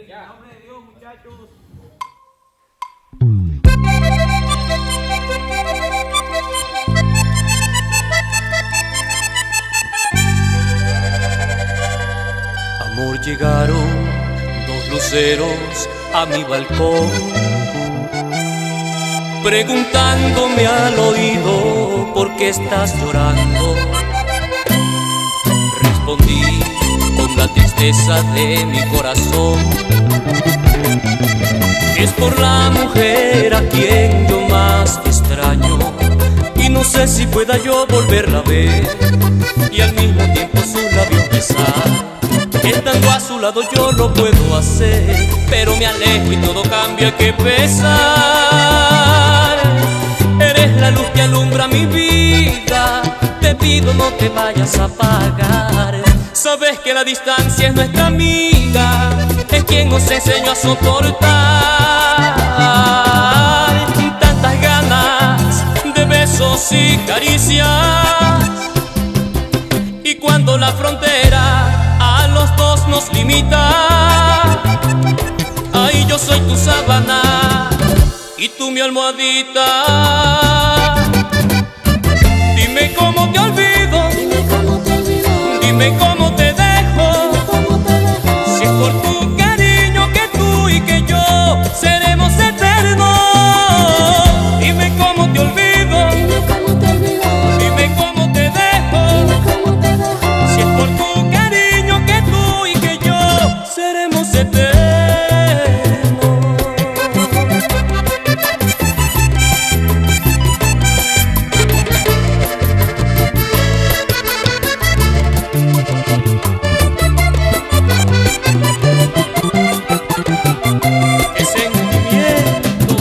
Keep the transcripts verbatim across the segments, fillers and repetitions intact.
En nombre de Dios, muchachos. Amor, llegaron dos luceros a mi balcón, preguntándome al oído por qué estás llorando. Respondí con la tristeza de mi corazón, es por la mujer a quien yo más extraño, y no sé si pueda yo volverla a ver y al mismo tiempo sus labios besar. Estando a su lado yo lo puedo hacer, pero me alejo y todo cambia, que pesar. Eres la luz que alumbra mi vida, te pido no te vayas a apagar. Sabes que la distancia es nuestra amiga, es quien nos enseñó a soportar. Tantas ganas de besos y caricias, y cuando la frontera a los dos nos limita, ahí yo soy tu sábana y tú mi almohadita. Dime cómo te olvido, Dime cómo te olvido, dime cómo te dejo, cómo te dejo. si es por tu cariño que tú y que yo seremos eternos. Dime cómo te olvido, Dime cómo te olvido, dime cómo te dejo, dime cómo te dejo. si es por tu cariño que tú y que yo seremos eternos. ¡Qué sentimiento!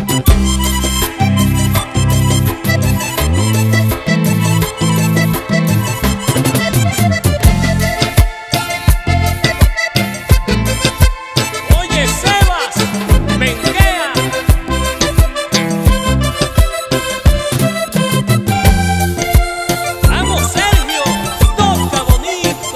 Oye, Sebas, Benguea. Vamos, Sergio, toca bonito.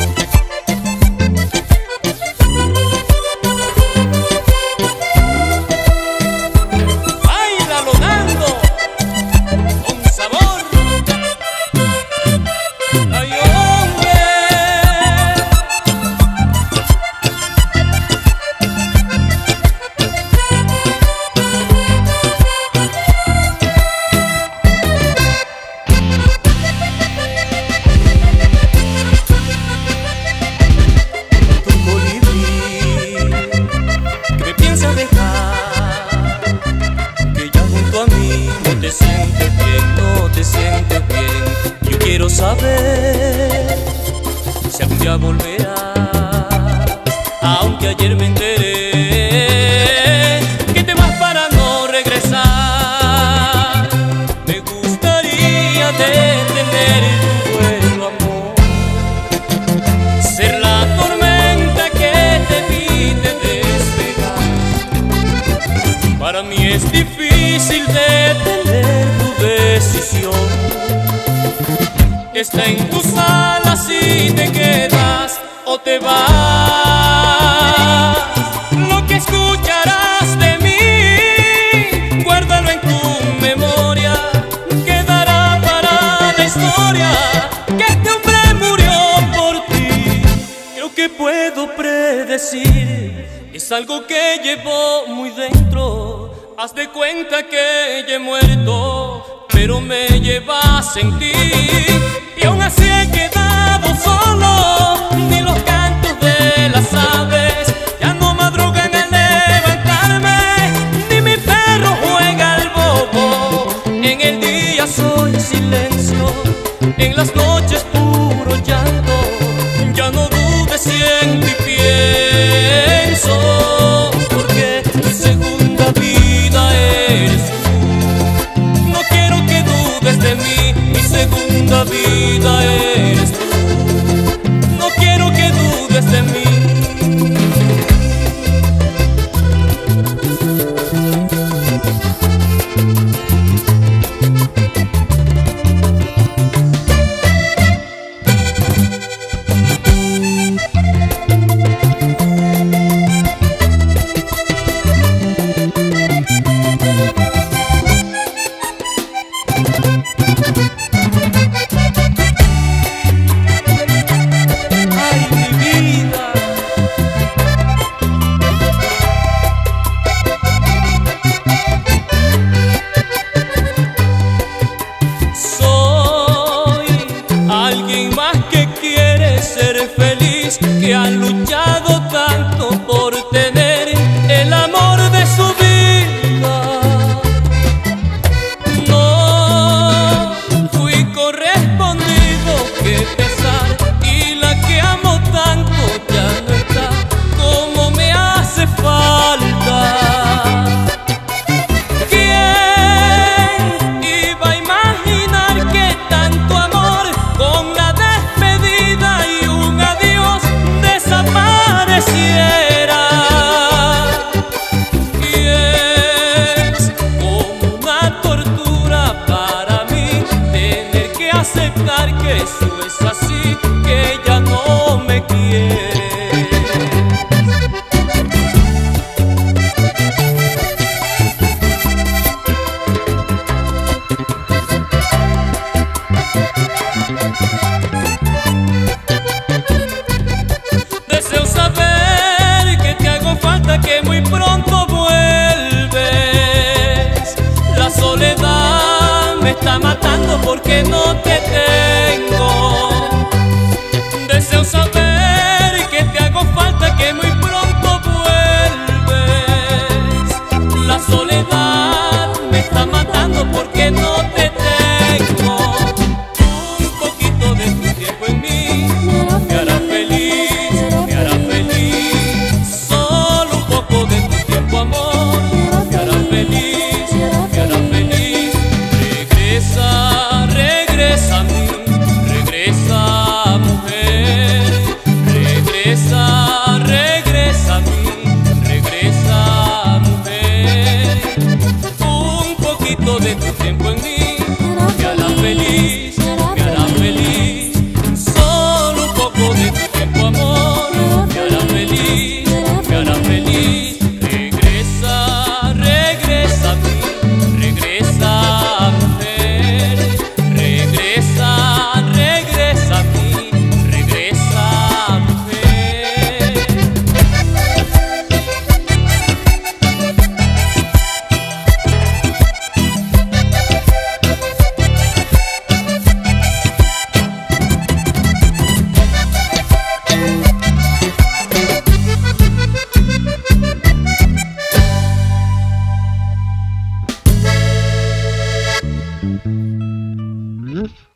Báilalo dando con sabor. Ay, hombre. Tu colibrí que me piensas dejar, que ya junto a mí no te sientes bien, no te sientes bien. Yo quiero saber si algún día volverás, aunque ayer me enteré que te vas para no regresar. Me gustaría detener tu vuelo, amor, ser la tormenta que te evite despegar. Para mí es difícil detener tu decisión, está en tus alas si te quedas o te vas. Lo que escucharás de mí, guárdalo en tu memoria, quedará para la historia que este hombre murió por ti. Creo que puedo predecir, es algo que llevo muy dentro. Haz de cuenta que ya he muerto, pero me lleva a sentir, y aún así he quedado solo. Ni los cantos de las aves ya no madrugan al levantarme, ni mi perro juega al bobo. En el día soy silencio, en las noches puro llanto. Ya no dudes si en ti pienso, porque mi segunda vida eres tú. No quiero que dudes de mí, mi segunda vida eres tú. No quiero que dudes de mí. que ha luchado tanto por tener el amor de su vida. No fui correspondido, qué pesar, y la que amo tanto ya no está como me hace falta. ¿Quién iba a imaginar que tanto amor con la despedida y un adiós desapareciera? Y es como una tortura para mí tener que aceptar que eso es así, que ella no me quiere. Deseo saber que te hago falta, que muy pronto vuelves. La soledad me está matando porque no te tengo. Deseo saber que te hago falta, que muy pronto vuelves. La soledad me está matando porque no te tengo. Un poquito de tu tiempo en mí me hará feliz, me hará feliz. Solo un poco de tu tiempo, amor, me hará feliz, me hará feliz. Regresa, regresa a mí, regresa, mujer. Regresa, regresa a mí, regresa, mujer. Un poquito de tu tiempo en mí me hará feliz, me hará feliz. Solo un poco de tu tiempo, amor, me hará feliz, me hará feliz. Regresa, regresa a mí, regresa, mujer. Regresa, regresa a mí, regresa, mujer. Mm-hmm.